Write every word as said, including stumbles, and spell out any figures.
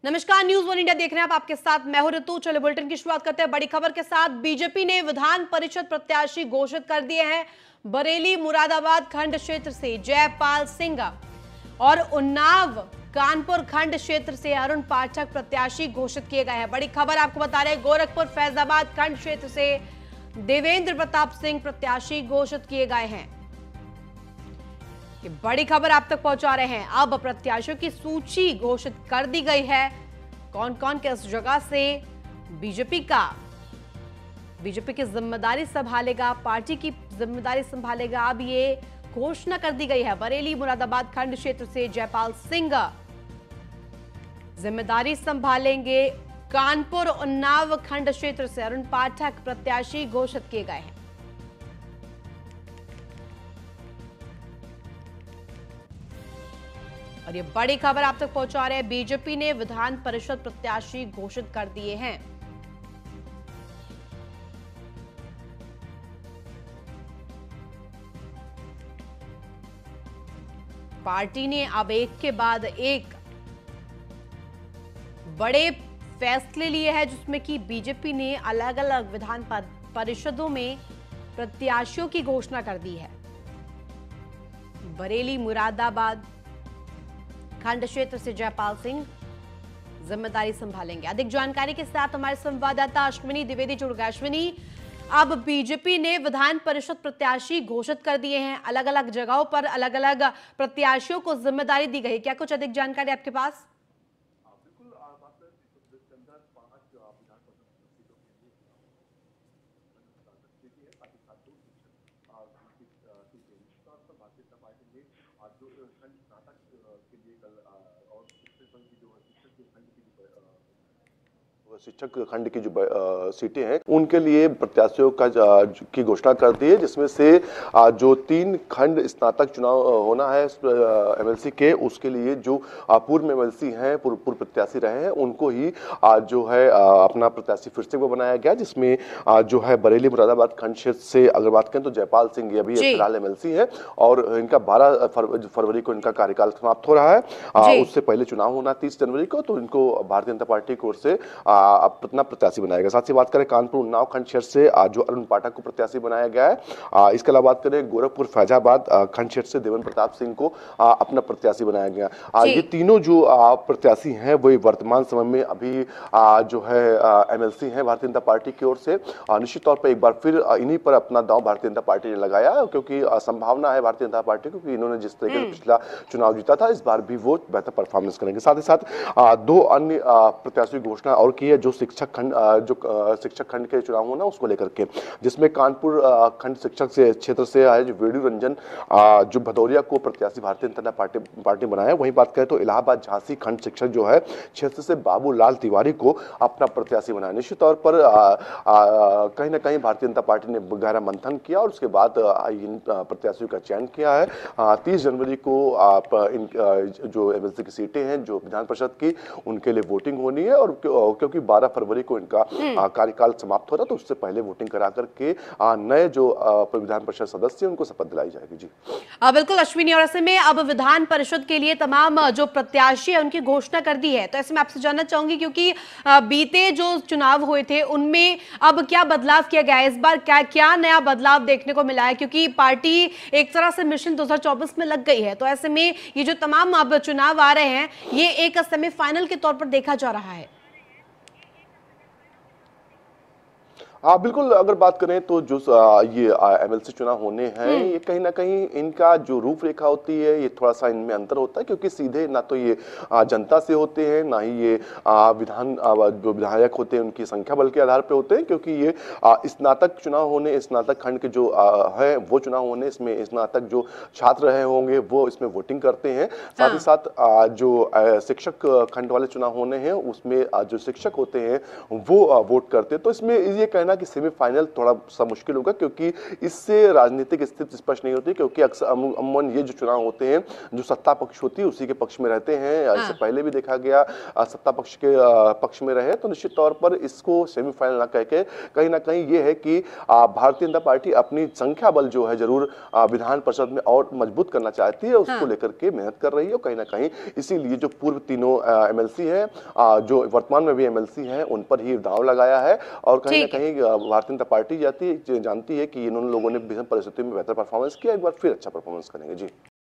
नमस्कार, news one India देख रहे हैं आप। आपके साथ मैं हूं ऋतु। चलो बुलेटिन की शुरुआत करते हैं बड़ी खबर के साथ। बीजेपी ने विधान परिषद प्रत्याशी घोषित कर दिए हैं। बरेली मुरादाबाद खंड क्षेत्र से जयपाल सिंह और उन्नाव कानपुर खंड क्षेत्र से अरुण पाठक प्रत्याशी घोषित किए गए हैं। बड़ी खबर आपको बता रहे हैं, गोरखपुर फैजाबाद खंड क्षेत्र से देवेंद्र प्रताप सिंह प्रत्याशी घोषित किए गए हैं। ये बड़ी खबर आप तक पहुंचा रहे हैं। अब प्रत्याशियों की सूची घोषित कर दी गई है। कौन कौन किस जगह से बीजेपी का बीजेपी की जिम्मेदारी संभालेगा, पार्टी की जिम्मेदारी संभालेगा, अब ये घोषणा कर दी गई है। बरेली मुरादाबाद खंड क्षेत्र से जयपाल सिंह जिम्मेदारी संभालेंगे। कानपुर उन्नाव खंड क्षेत्र से अरुण पाठक प्रत्याशी घोषित किए गए हैं। और ये बड़ी खबर आप तक पहुंचा रहे हैं, बीजेपी ने विधान परिषद प्रत्याशी घोषित कर दिए हैं। पार्टी ने अब एक के बाद एक बड़े फैसले लिए हैं, जिसमें कि बीजेपी ने अलग अलग विधान परिषदों में प्रत्याशियों की घोषणा कर दी है। बरेली मुरादाबाद खंड क्षेत्र से जयपाल सिंह जिम्मेदारी संभालेंगे। अधिक जानकारी के साथ हमारे संवाददाता अश्विनी द्विवेदी जुड़ गए। अश्विनी, अब बीजेपी ने विधान परिषद प्रत्याशी घोषित कर दिए हैं। अलग अलग जगहों पर अलग अलग प्रत्याशियों को जिम्मेदारी दी गई। क्या कुछ अधिक जानकारी आपके पास? शिक्षक खंड की जो सीटें हैं उनके लिए प्रत्याशियों का की घोषणा कर दी है, जिसमें से जो तीन खंड स्नातक चुनाव होना है एमएलसी के, उसके लिए जो पूर्व एमएलसी हैं, पूर्व पूर्व प्रत्याशी रहे हैं, उनको ही जो है अपना प्रत्याशी फिर से बनाया गया। जिसमें जो है बरेली मुरादाबाद खंड क्षेत्र से अगर बात करें तो जयपाल सिंह अभी फिलहाल एमएलसी है और इनका बारह फरवरी को इनका कार्यकाल समाप्त हो रहा है। उससे पहले चुनाव होना तीस जनवरी को, तो इनको भारतीय जनता पार्टी की ओर से अपना प्रत्याशी बनाया गया। साथ ही बात करें कानपुर उन्नाव खंड क्षेत्र से जो अरुण पाठक को प्रत्याशी बनाया गया है। इसके अलावा बात करें गोरखपुर फैजाबाद खंड क्षेत्र से देवेंद्र प्रताप सिंह को अपना प्रत्याशी बनाया गया। ये तीनों जो प्रत्याशी हैं वो वर्तमान समय में अभी जो है एमएलसी हैं भारतीय जनता पार्टी की ओर से। निश्चित तौर पर एक बार फिर इन्हीं पर अपना दांव भारतीय जनता पार्टी ने लगाया, क्योंकि संभावना है भारतीय जनता पार्टी को कि इन्होंने जिस तरीके से पिछला चुनाव जीता था, इस बार भी वो बेहतर परफॉर्मेंस करेंगे। साथ ही साथ दो अन्य प्रत्याशियों की घोषणा और की है, जो शिक्षक खंड जो शिक्षक खंड के चुनाव होना उसको लेकर के, जिसमें कानपुर खंड शिक्षक से क्षेत्र से आए जो वेणु रंजन जो भदौरिया को प्रत्याशी भारतीय जनता पार्टी पार्टी बनाया। वहीं बात करें तो इलाहाबाद झांसी खंड शिक्षक जो है क्षेत्र से बाबूलाल तिवारी को अपना प्रत्याशी बनाया। निश्चित तौर पर कहीं ना कहीं भारतीय जनता पार्टी ने गहरा मंथन किया और उसके बाद इन प्रत्याशियों का चयन किया है। तीस जनवरी को आप इन जो एमएलसी की सीटें हैं जो विधान परिषद की, उनके लिए वोटिंग होनी है। और क्योंकि बारह फरवरी को इनका कार्यकाल समाप्त हो रहा, तो उससे पहले वोटिंग करा करके नए जो विधान परिषद सदस्य उनको शपथ दिलाई जाएगी। जी बिल्कुल अश्विनी, और ऐसे में अब विधान परिषद के लिए तमाम जो प्रत्याशी है उनकी घोषणा कर दी है। तो ऐसे में आपसे जानना चाहूंगी, क्योंकि बीते जो चुनाव हुए थे उनमें अब क्या बदलाव किया गया है, इस बार क्या क्या नया बदलाव देखने को मिला है, क्योंकि पार्टी एक तरह से मिशन दो हजार चौबीस में लग गई है। तो ऐसे में ये जो तमाम अब चुनाव आ रहे हैं, ये एक सेमीफाइनल के तौर पर देखा जा रहा है। हाँ बिल्कुल, अगर बात करें तो जो ये एमएलसी चुनाव होने हैं, ये कहीं ना कहीं इनका जो रूपरेखा होती है ये थोड़ा सा इनमें अंतर होता है, क्योंकि सीधे ना तो ये जनता से होते हैं, ना ही ये विधान जो विधायक होते हैं उनकी संख्या बल के आधार पे होते हैं, क्योंकि ये स्नातक चुनाव होने, स्नातक खंड के जो है वो चुनाव होने, इसमें स्नातक जो छात्र रहे होंगे वो इसमें वोटिंग करते हैं। साथ ही साथ जो शिक्षक खंड वाले चुनाव होने हैं उसमें जो शिक्षक होते हैं वो वोट करते हैं। तो इसमें ये कहना लगा कि सेमीफाइनल थोड़ा सा मुश्किल होगा, क्योंकि इससे राजनीतिक स्थिति स्पष्ट नहीं होती, क्योंकि अक्सर अमूमन ये जो चुनाव होते हैं जो सत्ता पक्ष होती है उसी के पक्ष में रहते हैं। इससे पहले भी देखा गया सत्ता पक्ष के पक्ष में रहे, तो निश्चित तौर पर इसको सेमीफाइनल ना कह के कहीं ना कहीं ये है कि भारतीय जनता पार्टी अपनी संख्या बल जो है जरूर विधान परिषद में और मजबूत करना चाहती है, उसको लेकर के मेहनत कर रही है। कहीं ना कहीं इसीलिए जो पूर्व तीनों एमएलसी हैं, जो वर्तमान में भी एमएलसी हैं, उन पर ही दांव लगाया है और कहीं ना कहीं भारतीय जनता पार्टी जाती जानती है कि इन लोगों ने विभिन्न परिस्थितियों में बेहतर परफॉर्मेंस किया, एक बार फिर अच्छा परफॉर्मेंस करेंगे। जी।